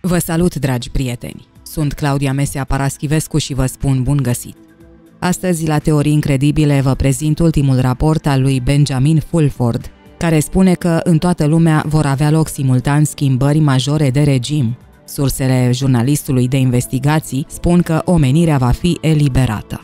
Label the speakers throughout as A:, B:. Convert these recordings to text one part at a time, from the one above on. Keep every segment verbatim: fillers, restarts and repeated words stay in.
A: Vă salut, dragi prieteni! Sunt Claudia Mesea Paraschivescu și vă spun bun găsit! Astăzi, la Teorii Incredibile, vă prezint ultimul raport al lui Benjamin Fulford, care spune că în toată lumea vor avea loc simultan schimbări majore de regim. Sursele jurnalistului de investigații spun că omenirea va fi eliberată.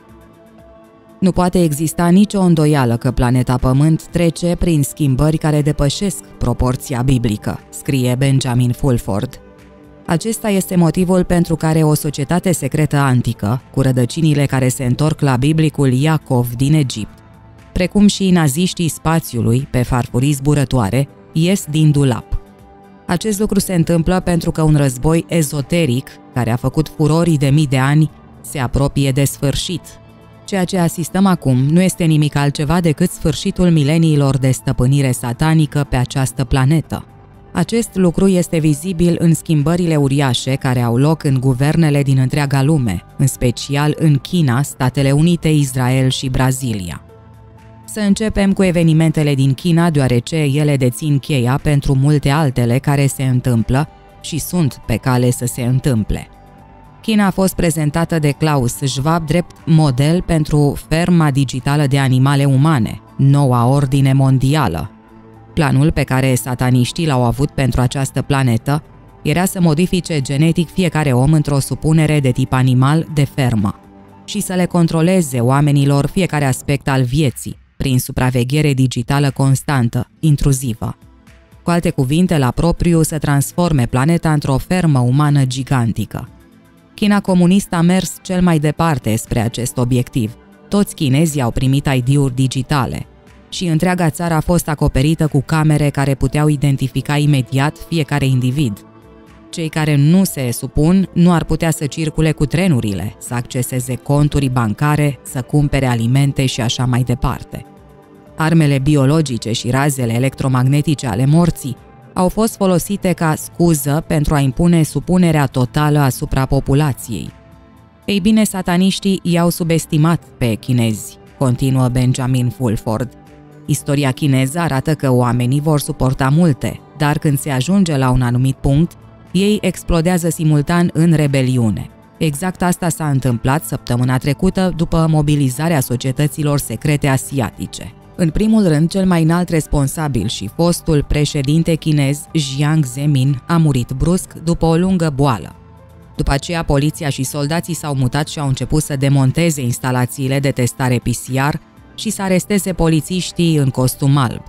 A: Nu poate exista nicio îndoială că planeta Pământ trece prin schimbări care depășesc proporția biblică, scrie Benjamin Fulford. Acesta este motivul pentru care o societate secretă antică, cu rădăcinile care se întorc la biblicul Iacov din Egipt, precum și naziștii spațiului pe farfurii zburătoare, ies din dulap. Acest lucru se întâmplă pentru că un război ezoteric, care a făcut furorii de mii de ani, se apropie de sfârșit. Ceea ce asistăm acum nu este nimic altceva decât sfârșitul mileniilor de stăpânire satanică pe această planetă. Acest lucru este vizibil în schimbările uriașe care au loc în guvernele din întreaga lume, în special în China, Statele Unite, Israel și Brazilia. Să începem cu evenimentele din China, deoarece ele dețin cheia pentru multe altele care se întâmplă și sunt pe cale să se întâmple. China a fost prezentată de Klaus Schwab drept model pentru ferma digitală de animale umane, noua ordine mondială. Planul pe care sataniștii l-au avut pentru această planetă era să modifice genetic fiecare om într-o supunere de tip animal de fermă și să le controleze oamenilor fiecare aspect al vieții, prin supraveghere digitală constantă, intruzivă. Cu alte cuvinte, la propriu să transforme planeta într-o fermă umană gigantică. China comunistă a mers cel mai departe spre acest obiectiv. Toți chinezii au primit I D-uri digitale și întreaga țară a fost acoperită cu camere care puteau identifica imediat fiecare individ. Cei care nu se supun nu ar putea să circule cu trenurile, să acceseze conturi bancare, să cumpere alimente și așa mai departe. Armele biologice și razele electromagnetice ale morții au fost folosite ca scuză pentru a impune supunerea totală asupra populației. Ei bine, sataniștii i-au subestimat pe chinezi, continuă Benjamin Fulford. Istoria chineză arată că oamenii vor suporta multe, dar când se ajunge la un anumit punct, ei explodează simultan în rebeliune. Exact asta s-a întâmplat săptămâna trecută după mobilizarea societăților secrete asiatice. În primul rând, cel mai înalt responsabil și fostul președinte chinez Jiang Zemin a murit brusc după o lungă boală. După aceea, poliția și soldații s-au mutat și au început să demonteze instalațiile de testare P C R și să aresteze polițiștii în costum alb.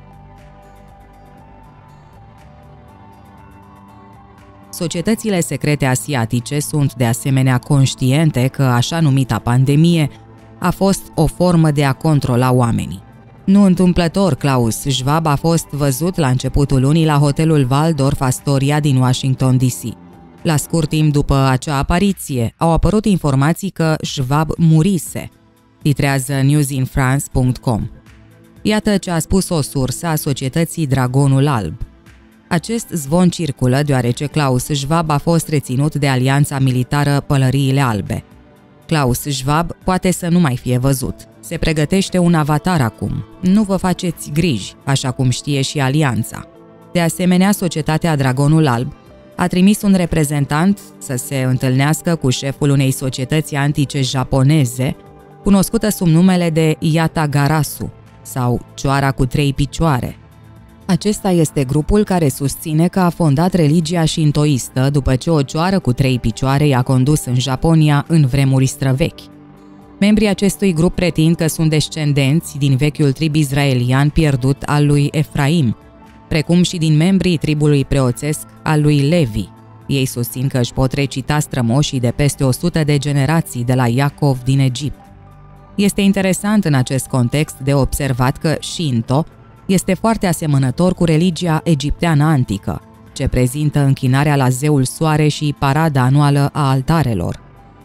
A: Societățile secrete asiatice sunt de asemenea conștiente că așa numita pandemie a fost o formă de a controla oamenii. Nu întâmplător, Klaus Schwab a fost văzut la începutul lunii la hotelul Waldorf Astoria din Washington D C. La scurt timp după acea apariție, au apărut informații că Schwab murise, titrează newsinfrance punct com. Iată ce a spus o sursă a societății Dragonul Alb. Acest zvon circulă deoarece Klaus Schwab a fost reținut de alianța militară Pălăriile Albe. Klaus Schwab poate să nu mai fie văzut. Se pregătește un avatar acum. Nu vă faceți griji, așa cum știe și alianța. De asemenea, societatea Dragonul Alb a trimis un reprezentant să se întâlnească cu șeful unei societăți antice japoneze, cunoscută sub numele de Yatagarasu, sau Cioara cu trei picioare. Acesta este grupul care susține că a fondat religia șintoistă după ce o cioară cu trei picioare i-a condus în Japonia în vremuri străvechi. Membrii acestui grup pretind că sunt descendenți din vechiul trib izraelian pierdut al lui Efraim, precum și din membrii tribului preoțesc al lui Levi. Ei susțin că își pot recita strămoșii de peste o sută de generații de la Iacov din Egipt. Este interesant în acest context de observat că Shinto este foarte asemănător cu religia egipteană antică, ce prezintă închinarea la zeul soare și parada anuală a altarelor.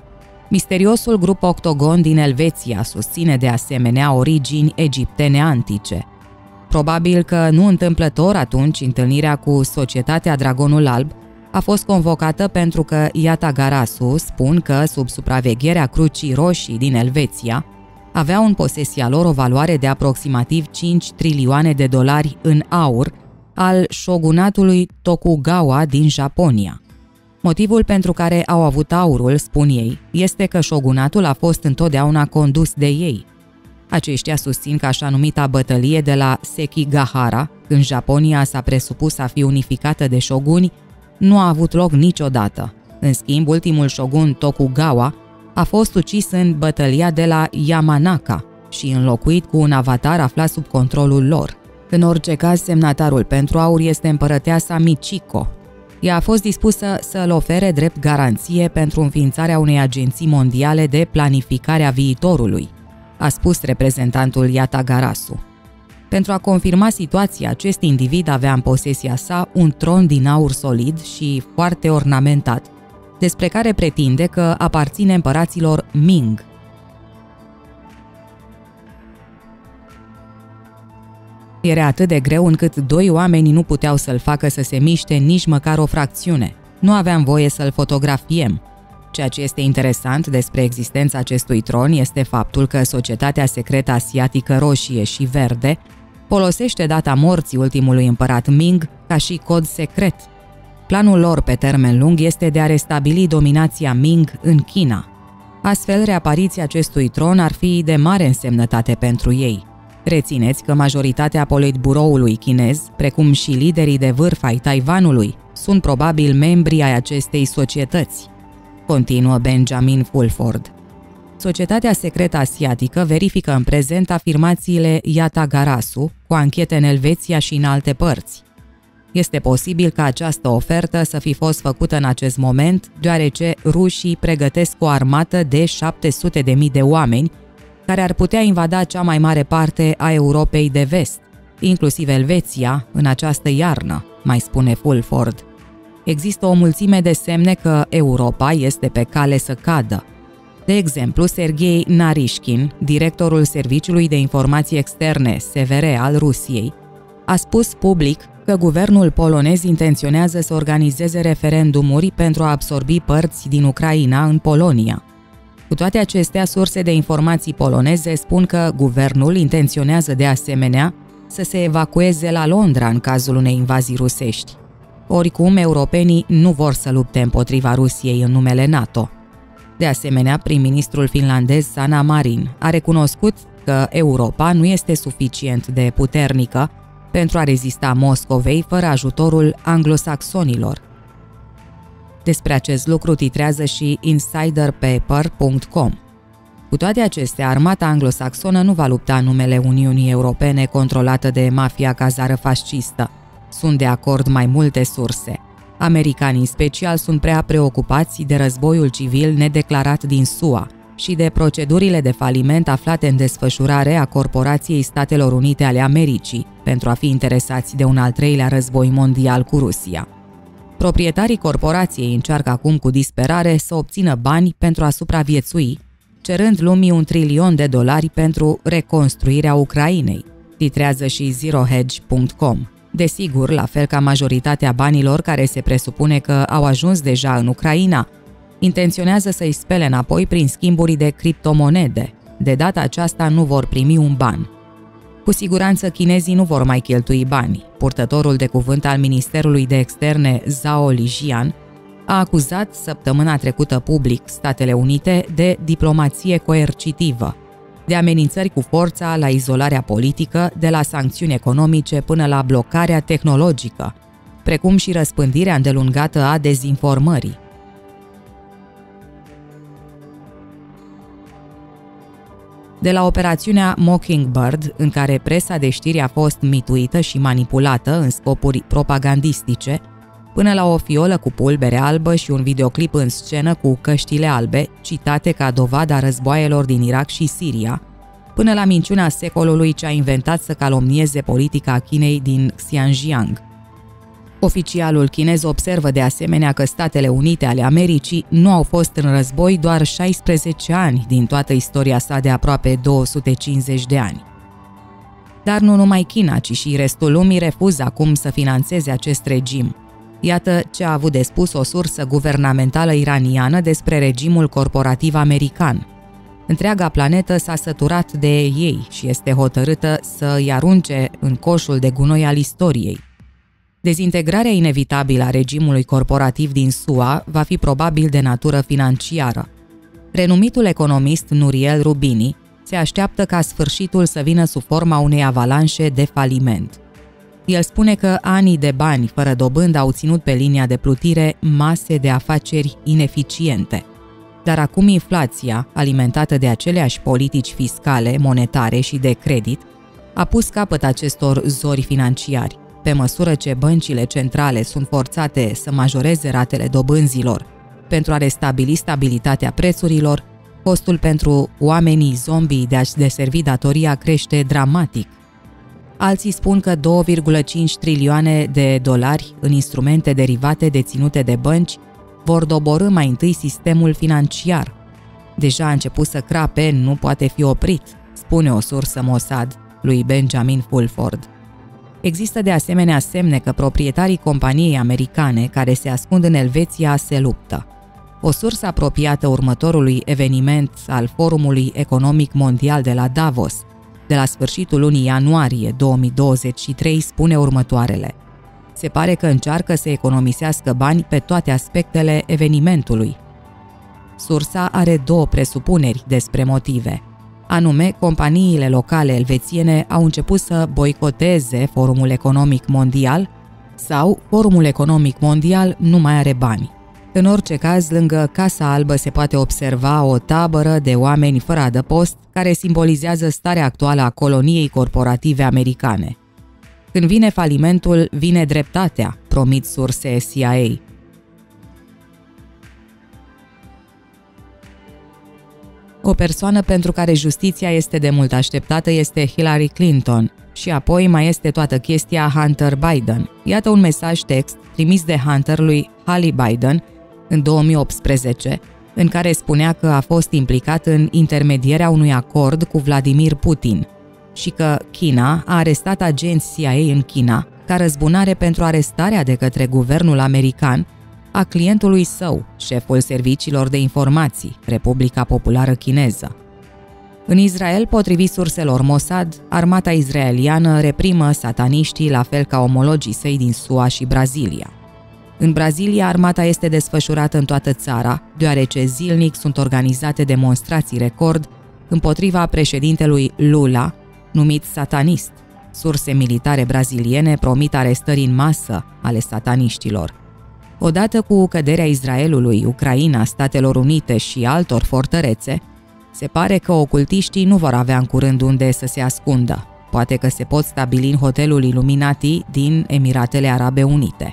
A: Misteriosul grup Octogon din Elveția susține de asemenea origini egiptene antice. Probabil că nu întâmplător atunci întâlnirea cu societatea Dragonul Alb a fost convocată pentru că Yatagarasu spun că, sub supravegherea Crucii Roșii din Elveția, aveau în posesia lor o valoare de aproximativ cinci trilioane de dolari în aur al shogunatului Tokugawa din Japonia. Motivul pentru care au avut aurul, spun ei, este că șogunatul a fost întotdeauna condus de ei. Aceștia susțin că așa numita bătălie de la Sekigahara, când Japonia s-a presupus a fi unificată de șoguni, nu a avut loc niciodată. În schimb, ultimul șogun Tokugawa a fost ucis în bătălia de la Yamanaka și înlocuit cu un avatar aflat sub controlul lor. În orice caz, semnatarul pentru aur este împărăteasa Michiko. Ea a fost dispusă să-l ofere drept garanție pentru înființarea unei agenții mondiale de planificare a viitorului, a spus reprezentantul Yatagarasu. Pentru a confirma situația, acest individ avea în posesia sa un tron din aur solid și foarte ornamentat, despre care pretinde că aparține împăraților Ming. Era atât de greu încât doi oameni nu puteau să-l facă să se miște nici măcar o fracțiune. Nu aveam voie să-l fotografiem. Ceea ce este interesant despre existența acestui tron este faptul că societatea secretă asiatică roșie și verde folosește data morții ultimului împărat Ming ca și cod secret. Planul lor pe termen lung este de a restabili dominația Ming în China. Astfel, reapariția acestui tron ar fi de mare însemnătate pentru ei. Rețineți că majoritatea politburoului chinez, precum și liderii de vârf ai Taiwanului, sunt probabil membri ai acestei societăți, continuă Benjamin Fulford. Societatea secretă asiatică verifică în prezent afirmațiile Yatagarasu cu anchete în Elveția și în alte părți. Este posibil ca această ofertă să fi fost făcută în acest moment, deoarece rușii pregătesc o armată de șapte sute de mii de oameni care ar putea invada cea mai mare parte a Europei de vest, inclusiv Elveția, în această iarnă, mai spune Fulford. Există o mulțime de semne că Europa este pe cale să cadă. De exemplu, Sergei Narishkin, directorul Serviciului de Informații Externe S V R al Rusiei, a spus public că guvernul polonez intenționează să organizeze referendumuri pentru a absorbi părți din Ucraina în Polonia. Cu toate acestea, surse de informații poloneze spun că guvernul intenționează de asemenea să se evacueze la Londra în cazul unei invazii rusești. Oricum, europenii nu vor să lupte împotriva Rusiei în numele NATO. De asemenea, prim-ministrul finlandez Sanna Marin a recunoscut că Europa nu este suficient de puternică pentru a rezista Moscovei fără ajutorul anglosaxonilor. Despre acest lucru titrează și insider paper punct com. Cu toate acestea, armata anglosaxonă nu va lupta în numele Uniunii Europene controlată de mafia cazară fascistă. Sunt de acord mai multe surse. Americanii în special sunt prea preocupați de războiul civil nedeclarat din S U A și de procedurile de faliment aflate în desfășurare a Corporației Statelor Unite ale Americii pentru a fi interesați de un al treilea război mondial cu Rusia. Proprietarii corporației încearcă acum cu disperare să obțină bani pentru a supraviețui, cerând lumii un trilion de dolari pentru reconstruirea Ucrainei, titrează și zero hedge punct com. Desigur, la fel ca majoritatea banilor care se presupune că au ajuns deja în Ucraina, intenționează să-i spele înapoi prin schimburi de criptomonede. De data aceasta nu vor primi un ban. Cu siguranță chinezii nu vor mai cheltui bani. Purtătorul de cuvânt al Ministerului de Externe, Zhao Lijian, a acuzat săptămâna trecută public Statele Unite de diplomație coercitivă, de amenințări cu forța la izolarea politică, de la sancțiuni economice până la blocarea tehnologică, precum și răspândirea îndelungată a dezinformării. De la operațiunea Mockingbird, în care presa de știri a fost mituită și manipulată în scopuri propagandistice, până la o fiolă cu pulbere albă și un videoclip în scenă cu căștile albe, citate ca dovadă a războaielor din Irak și Siria, până la minciuna secolului ce a inventat să calomnieze politica Chinei din Xinjiang. Oficialul chinez observă de asemenea că Statele Unite ale Americii nu au fost în război doar șaisprezece ani din toată istoria sa de aproape două sute cincizeci de ani. Dar nu numai China, ci și restul lumii refuză acum să financeze acest regim. Iată ce a avut de spus o sursă guvernamentală iraniană despre regimul corporativ american. Întreaga planetă s-a săturat de ei și este hotărâtă să îi arunce în coșul de gunoi al istoriei. Dezintegrarea inevitabilă a regimului corporativ din S U A va fi probabil de natură financiară. Renumitul economist Nouriel Roubini se așteaptă ca sfârșitul să vină sub forma unei avalanșe de faliment. El spune că anii de bani fără dobândă au ținut pe linia de plutire mase de afaceri ineficiente. Dar acum inflația, alimentată de aceleași politici fiscale, monetare și de credit, a pus capăt acestor zori financiari. Pe măsură ce băncile centrale sunt forțate să majoreze ratele dobânzilor pentru a restabili stabilitatea prețurilor, costul pentru oamenii zombii de a-și deservi datoria crește dramatic. Alții spun că două virgulă cinci trilioane de dolari în instrumente derivate deținute de bănci vor doborî mai întâi sistemul financiar. Deja a început să crape, nu poate fi oprit, spune o sursă Mossad lui Benjamin Fulford. Există de asemenea semne că proprietarii companiei americane care se ascund în Elveția se luptă. O sursă apropiată următorului eveniment al Forumului Economic Mondial de la Davos, de la sfârșitul lunii ianuarie două mii douăzeci și trei, spune următoarele. Se pare că încearcă să economisească bani pe toate aspectele evenimentului. Sursa are două presupuneri despre motive. Anume, companiile locale elvețiene au început să boicoteze Forumul Economic Mondial sau Forumul Economic Mondial nu mai are bani. În orice caz, lângă Casa Albă se poate observa o tabără de oameni fără adăpost care simbolizează starea actuală a coloniei corporative americane. Când vine falimentul, vine dreptatea, promit surse C I A. O persoană pentru care justiția este de mult așteptată este Hillary Clinton și apoi mai este toată chestia Hunter Biden. Iată un mesaj text trimis de Hunter lui Hallie Biden în două mii optsprezece, în care spunea că a fost implicat în intermedierea unui acord cu Vladimir Putin și că China a arestat agenți C I A în China ca răzbunare pentru arestarea de către guvernul american a clientului său, șeful serviciilor de informații, Republica Populară Chineză. În Israel, potrivit surselor Mossad, armata izraeliană reprimă sataniștii la fel ca omologii săi din S U A și Brazilia. În Brazilia, armata este desfășurată în toată țara, deoarece zilnic sunt organizate demonstrații record împotriva președintelui Lula, numit satanist. Surse militare braziliene promit arestări în masă ale sataniștilor. Odată cu căderea Israelului, Ucraina, Statelor Unite și altor fortărețe, se pare că ocultiștii nu vor avea în curând unde să se ascundă. Poate că se pot stabili în hotelul Illuminati din Emiratele Arabe Unite.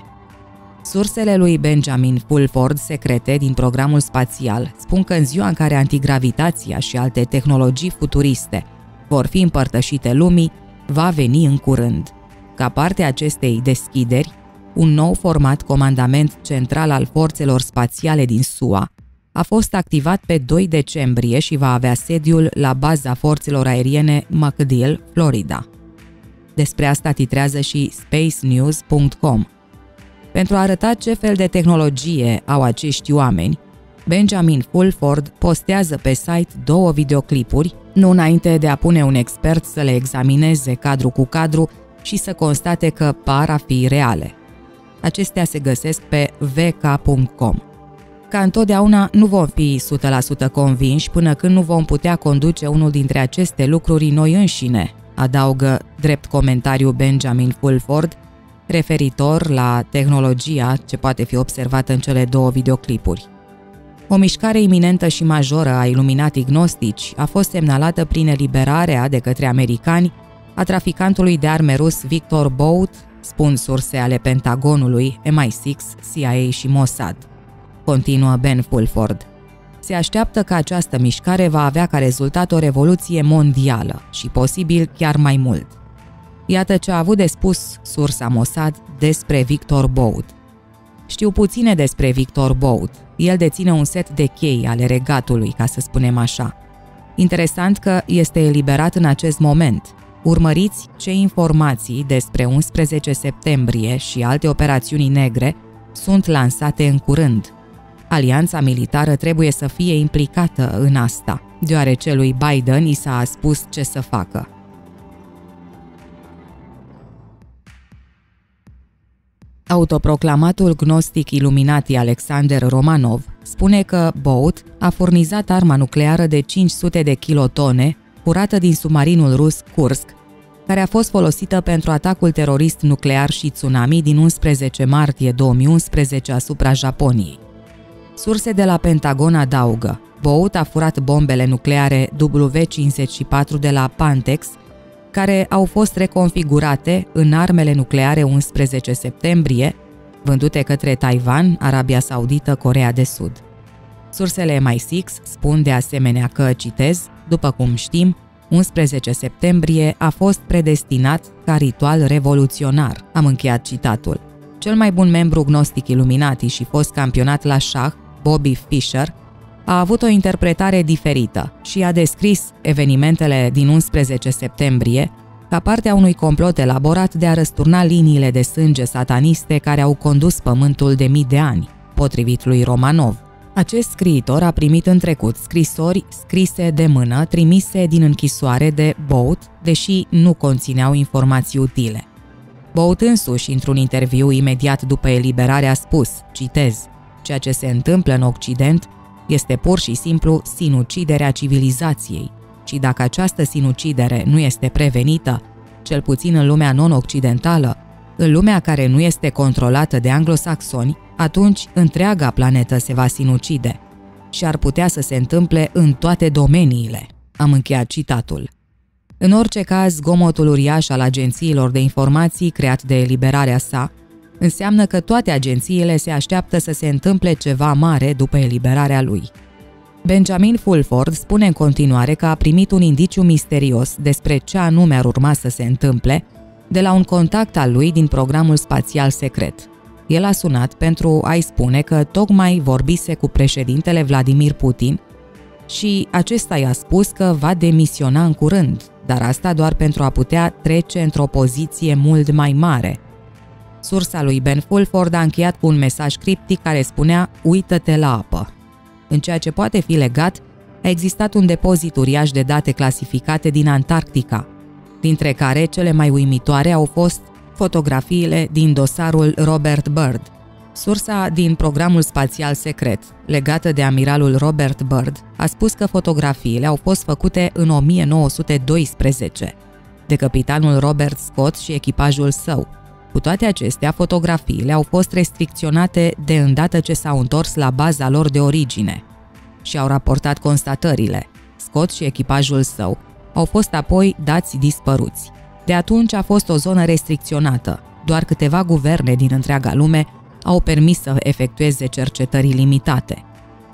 A: Sursele lui Benjamin Fulford, secrete din programul spațial, spun că în ziua în care antigravitația și alte tehnologii futuriste vor fi împărtășite lumii, va veni în curând. Ca parte a acestei deschideri, un nou format comandament central al forțelor spațiale din S U A a fost activat pe doi decembrie și va avea sediul la baza forțelor aeriene MacDill, Florida. Despre asta titrează și space news punct com. Pentru a arăta ce fel de tehnologie au acești oameni, Benjamin Fulford postează pe site două videoclipuri, nu înainte de a pune un expert să le examineze cadru cu cadru și să constate că par a fi reale. Acestea se găsesc pe v k punct com. Ca întotdeauna, nu vom fi o sută la sută convinși până când nu vom putea conduce unul dintre aceste lucruri noi înșine, adaugă drept comentariu Benjamin Fulford, referitor la tehnologia ce poate fi observată în cele două videoclipuri. O mișcare iminentă și majoră a Illuminati gnostici a fost semnalată prin eliberarea de către americani a traficantului de arme rus Victor Bout, spun surse ale Pentagonului, M I șase, C I A și Mossad. Continuă Ben Fulford. Se așteaptă că această mișcare va avea ca rezultat o revoluție mondială și posibil chiar mai mult. Iată ce a avut de spus sursa Mossad despre Victor Bout. Știu puține despre Victor Bout. El deține un set de chei ale regatului, ca să spunem așa. Interesant că este eliberat în acest moment. Urmăriți ce informații despre unsprezece septembrie și alte operațiuni negre sunt lansate în curând. Alianța militară trebuie să fie implicată în asta, deoarece lui Biden i s-a spus ce să facă. Autoproclamatul gnostic Illuminati Alexander Romanov spune că Bout a furnizat arma nucleară de cinci sute de kilotone furată din submarinul rus Kursk, care a fost folosită pentru atacul terorist nuclear și tsunami din unsprezece martie două mii unsprezece asupra Japoniei. Surse de la Pentagon adaugă: Bout a furat bombele nucleare W cincizeci și patru de la Pantex, care au fost reconfigurate în armele nucleare unsprezece septembrie, vândute către Taiwan, Arabia Saudită, Coreea de Sud. Sursele M I six spun de asemenea că, citez, după cum știm, unsprezece septembrie a fost predestinat ca ritual revoluționar. Am încheiat citatul. Cel mai bun membru gnostic Illuminati și fost campionat la șah, Bobby Fischer, a avut o interpretare diferită și a descris evenimentele din unsprezece septembrie ca parte a unui complot elaborat de a răsturna liniile de sânge sataniste care au condus pământul de mii de ani, potrivit lui Romanov. Acest scriitor a primit în trecut scrisori scrise de mână trimise din închisoare de Bout, deși nu conțineau informații utile. Bout însuși, într-un interviu imediat după eliberare, a spus, citez, ceea ce se întâmplă în Occident este pur și simplu sinuciderea civilizației și dacă această sinucidere nu este prevenită, cel puțin în lumea non-occidentală, în lumea care nu este controlată de anglosaxoni, atunci întreaga planetă se va sinucide și ar putea să se întâmple în toate domeniile. Am încheiat citatul. În orice caz, zgomotul uriaș al agențiilor de informații creat de eliberarea sa înseamnă că toate agențiile se așteaptă să se întâmple ceva mare după eliberarea lui. Benjamin Fulford spune în continuare că a primit un indiciu misterios despre ce anume ar urma să se întâmple de la un contact al lui din programul spațial secret. El a sunat pentru a-i spune că tocmai vorbise cu președintele Vladimir Putin și acesta i-a spus că va demisiona în curând, dar asta doar pentru a putea trece într-o poziție mult mai mare. Sursa lui Ben Fulford a încheiat cu un mesaj criptic care spunea „Uită-te la apă”. În ceea ce poate fi legat, a existat un depozit uriaș de date clasificate din Antarctica, dintre care cele mai uimitoare au fost fotografiile din dosarul Robert Byrd. Sursa din programul spațial secret, legată de amiralul Robert Byrd, a spus că fotografiile au fost făcute în o mie nouă sute doisprezece, de capitanul Robert Scott și echipajul său. Cu toate acestea, fotografiile au fost restricționate de îndată ce s-au întors la baza lor de origine și au raportat constatările. Scott și echipajul său au fost apoi dați dispăruți. De atunci a fost o zonă restricționată. Doar câteva guverne din întreaga lume au permis să efectueze cercetări limitate.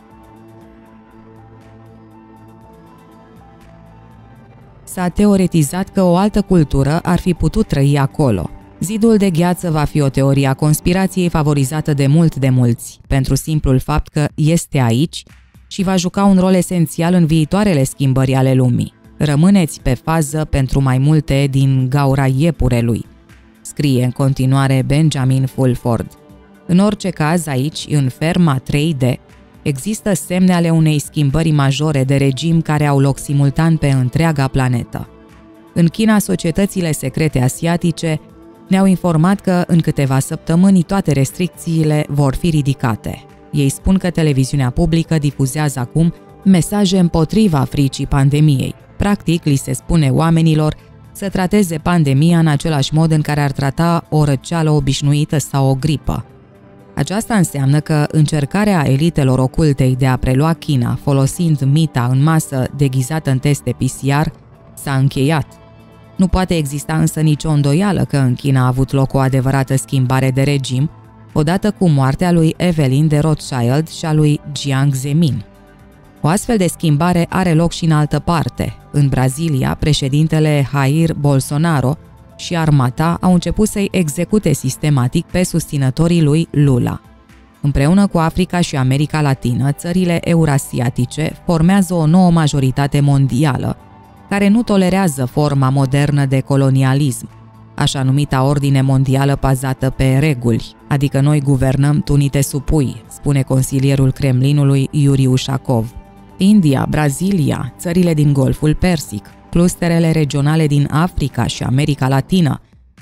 A: S-a teoretizat că o altă cultură ar fi putut trăi acolo. Zidul de gheață va fi o teorie a conspirației favorizată de mult de mulți, pentru simplul fapt că este aici și va juca un rol esențial în viitoarele schimbări ale lumii. Rămâneți pe fază pentru mai multe din gaura iepurelui, scrie în continuare Benjamin Fulford. În orice caz, aici, în ferma trei D, există semne ale unei schimbări majore de regim care au loc simultan pe întreaga planetă. În China, societățile secrete asiatice ne-au informat că în câteva săptămâni toate restricțiile vor fi ridicate. Ei spun că televiziunea publică difuzează acum mesaje împotriva fricii pandemiei. Practic, li se spune oamenilor să trateze pandemia în același mod în care ar trata o răceală obișnuită sau o gripă. Aceasta înseamnă că încercarea elitelor ocultei de a prelua China folosind mita în masă deghizată în teste P C R s-a încheiat. Nu poate exista însă nicio îndoială că în China a avut loc o adevărată schimbare de regim, odată cu moartea lui Evelyn de Rothschild și a lui Jiang Zemin. O astfel de schimbare are loc și în altă parte. În Brazilia, președintele Jair Bolsonaro și armata au început să-i execute sistematic pe susținătorii lui Lula. Împreună cu Africa și America Latină, țările eurasiatice formează o nouă majoritate mondială, care nu tolerează forma modernă de colonialism, așa numita ordine mondială bazată pe reguli, adică noi guvernăm, tu ni te supui, spune consilierul Kremlinului Yuri Ushakov. India, Brazilia, țările din Golful Persic, clusterele regionale din Africa și America Latină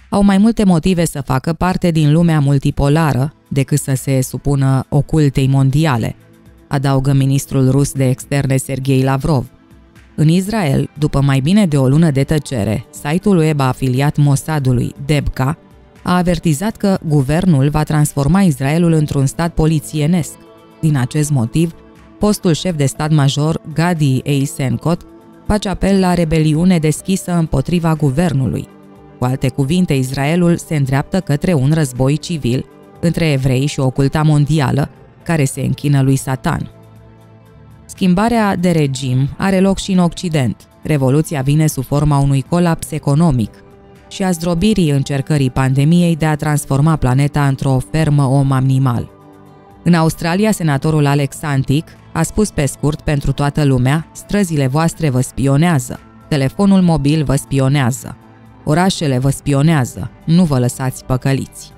A: au mai multe motive să facă parte din lumea multipolară decât să se supună ocultei mondiale, adaugă ministrul rus de externe Sergei Lavrov. În Israel, după mai bine de o lună de tăcere, site-ul web afiliat Mossadului, Debka, a avertizat că guvernul va transforma Israelul într-un stat polițienesc. Din acest motiv, fostul șef de stat major, Gadi Eisenkot, face apel la rebeliune deschisă împotriva guvernului. Cu alte cuvinte, Israelul se îndreaptă către un război civil între evrei și oculta mondială, care se închină lui Satan. Schimbarea de regim are loc și în Occident. Revoluția vine sub forma unui colaps economic și a zdrobirii încercării pandemiei de a transforma planeta într-o fermă om-animal. În Australia, senatorul Alex Antic a spus pe scurt pentru toată lumea: străzile voastre vă spionează, telefonul mobil vă spionează, orașele vă spionează, nu vă lăsați păcăliți.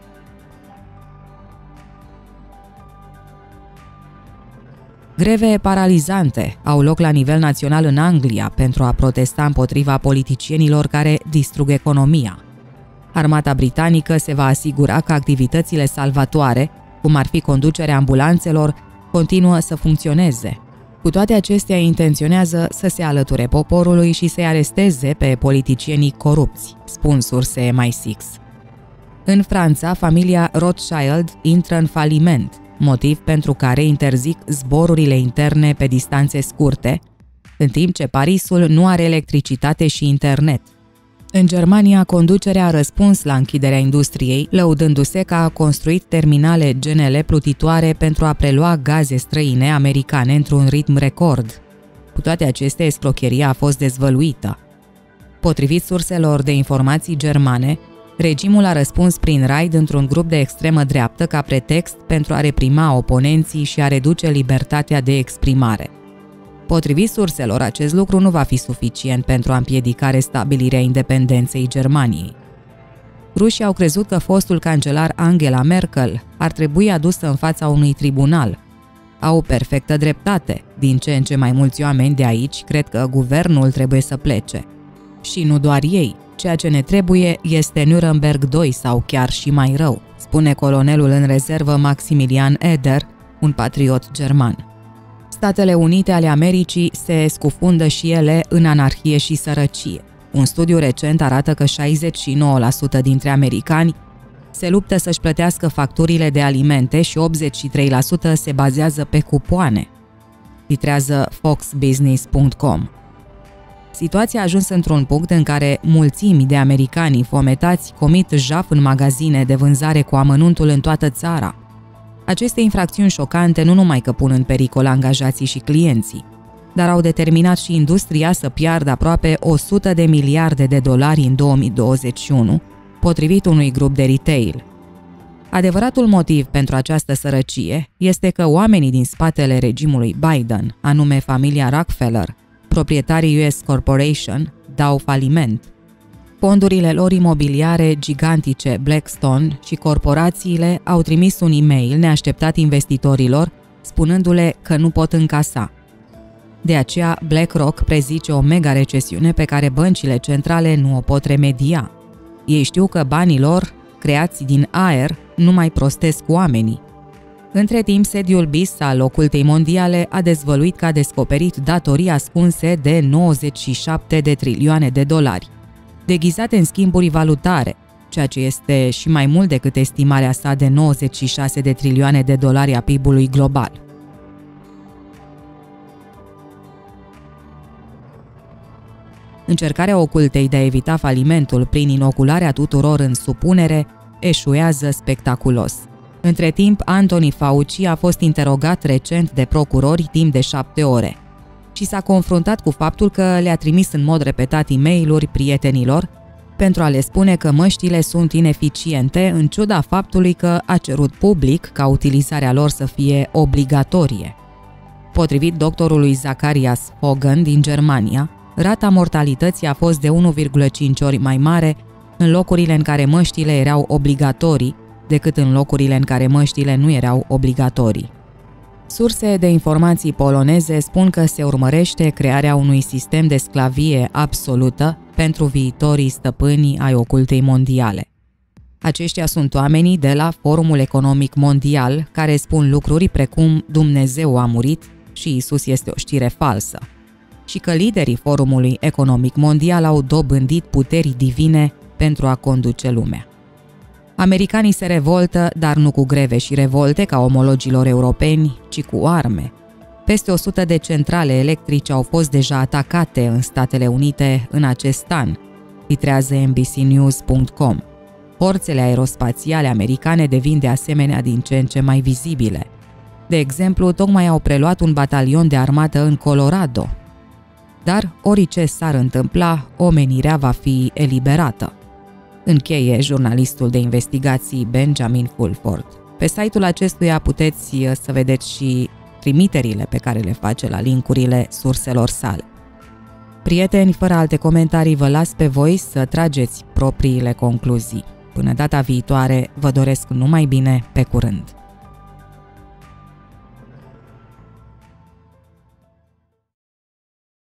A: Greve paralizante au loc la nivel național în Anglia pentru a protesta împotriva politicienilor care distrug economia. Armata britanică se va asigura că activitățile salvatoare, cum ar fi conducerea ambulanțelor, continuă să funcționeze. Cu toate acestea, intenționează să se alăture poporului și să-i aresteze pe politicienii corupți, spun surse M I șase. În Franța, familia Rothschild intră în faliment, motiv pentru care interzic zborurile interne pe distanțe scurte, în timp ce Parisul nu are electricitate și internet. În Germania, conducerea a răspuns la închiderea industriei, lăudându-se că a construit terminale G N L plutitoare pentru a prelua gaze străine americane într-un ritm record. Cu toate acestea, escrocheria a fost dezvăluită. Potrivit surselor de informații germane, regimul a răspuns prin raid într-un grup de extremă dreaptă ca pretext pentru a reprima oponenții și a reduce libertatea de exprimare. Potrivit surselor, acest lucru nu va fi suficient pentru a împiedica restabilirea independenței Germaniei. Rușii au crezut că fostul cancelar Angela Merkel ar trebui adusă în fața unui tribunal. Au perfectă dreptate. Din ce în ce mai mulți oameni de aici cred că guvernul trebuie să plece. Și nu doar ei. Ceea ce ne trebuie este Nuremberg doi sau chiar și mai rău, spune colonelul în rezervă Maximilian Eder, un patriot german. Statele Unite ale Americii se scufundă și ele în anarhie și sărăcie. Un studiu recent arată că șaizeci și nouă la sută dintre americani se luptă să-și plătească facturile de alimente și optzeci și trei la sută se bazează pe cupoane, titrează fox business punct com. Situația a ajuns într-un punct în care mulțimi de americani fometați comit jaf în magazine de vânzare cu amănuntul în toată țara. Aceste infracțiuni șocante nu numai că pun în pericol angajații și clienții, dar au determinat și industria să piardă aproape o sută de miliarde de dolari în două mii douăzeci și unu, potrivit unui grup de retail. Adevăratul motiv pentru această sărăcie este că oamenii din spatele regimului Biden, anume familia Rockefeller, proprietarii U S Corporation, dau faliment. Fondurile lor imobiliare gigantice Blackstone și corporațiile au trimis un e-mail neașteptat investitorilor, spunându-le că nu pot încasa. De aceea, BlackRock prezice o mega recesiune pe care băncile centrale nu o pot remedia. Ei știu că banii lor, creați din aer, nu mai prostesc oamenii. Între timp, sediul B I S al ocultei mondiale a dezvăluit că a descoperit datorii ascunse de nouăzeci și șapte de trilioane de dolari, deghizate în schimburi valutare, ceea ce este și mai mult decât estimarea sa de nouăzeci și șase de trilioane de dolari a P I B-ului global. Încercarea ocultei de a evita falimentul prin inocularea tuturor în supunere eșuează spectaculos. Între timp, Anthony Fauci a fost interogat recent de procurori timp de șapte ore și s-a confruntat cu faptul că le-a trimis în mod repetat e-mail-uri prietenilor pentru a le spune că măștile sunt ineficiente, în ciuda faptului că a cerut public ca utilizarea lor să fie obligatorie. Potrivit doctorului Zacharias Hogan din Germania, rata mortalității a fost de unu virgulă cinci ori mai mare în locurile în care măștile erau obligatorii decât în locurile în care măștile nu erau obligatorii. Surse de informații poloneze spun că se urmărește crearea unui sistem de sclavie absolută pentru viitorii stăpâni ai ocultei mondiale. Aceștia sunt oamenii de la Forumul Economic Mondial care spun lucruri precum Dumnezeu a murit și Isus este o știre falsă, și că liderii Forumului Economic Mondial au dobândit puteri divine pentru a conduce lumea. Americanii se revoltă, dar nu cu greve și revolte ca omologilor europeni, ci cu arme. Peste o sută de centrale electrice au fost deja atacate în Statele Unite în acest an, titrează N B C News punct com. Forțele aerospațiale americane devin de asemenea din ce în ce mai vizibile. De exemplu, tocmai au preluat un batalion de armată în Colorado. Dar, orice s-ar întâmpla, omenirea va fi eliberată. Încheie jurnalistul de investigații Benjamin Fulford. Pe site-ul acestuia puteți să vedeți și trimiterile pe care le face la linkurile surselor sale. Prieteni, fără alte comentarii, vă las pe voi să trageți propriile concluzii. Până data viitoare, vă doresc numai bine, pe curând!